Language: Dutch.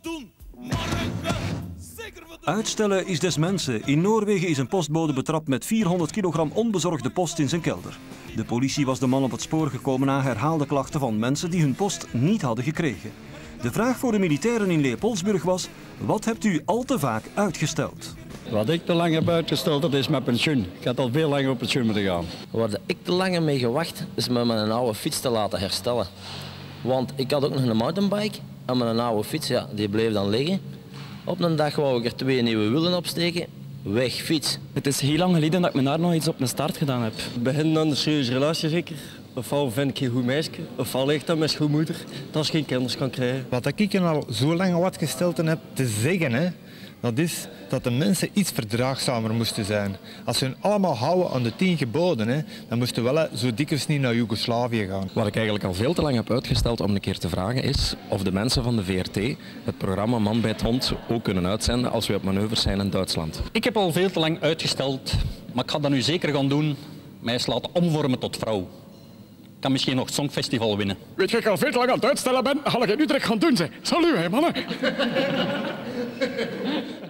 doen. Morgen, zeker voor de... Uitstellen is des mensen. In Noorwegen is een postbode betrapt met 400 kilogram onbezorgde post in zijn kelder. De politie was de man op het spoor gekomen na herhaalde klachten van mensen die hun post niet hadden gekregen. De vraag voor de militairen in Leopoldsburg was: wat hebt u al te vaak uitgesteld? Wat ik te lang heb uitgesteld, dat is mijn pensioen. Ik had al veel langer op pensioen moeten gaan. Waar ik te lang mee gewacht, is met mijn oude fiets te laten herstellen. Want ik had ook nog een mountainbike en mijn oude fiets, ja, die bleef dan liggen. Op een dag wou ik er 2 nieuwe wielen opsteken. Weg, fiets. Het is heel lang geleden dat ik me daar nog iets op mijn start gedaan heb. Begin dan een serieuze relatie zeker. Ofwel vind ik geen goed meisje, ofwel ligt dat met goedmoeder, dat ze geen kinderen kan krijgen. Wat ik al zo lang wat gesteld heb te zeggen, hè, dat is dat de mensen iets verdraagzamer moesten zijn. Als ze hun allemaal houden aan de 10 geboden, hè, dan moesten we wel zo dikwijls niet naar Joegoslavië gaan. Wat ik eigenlijk al veel te lang heb uitgesteld om een keer te vragen is of de mensen van de VRT het programma Man bij het Hond ook kunnen uitzenden als we op manoeuvres zijn in Duitsland. Ik heb al veel te lang uitgesteld, maar ik ga dat nu zeker gaan doen. Mij eens laten omvormen tot vrouw. Ik kan misschien nog het Songfestival winnen. Weet je, ik al veel te lang aan het uitstellen ben, ga ik het nu direct gaan doen. Salut, hè, mannen.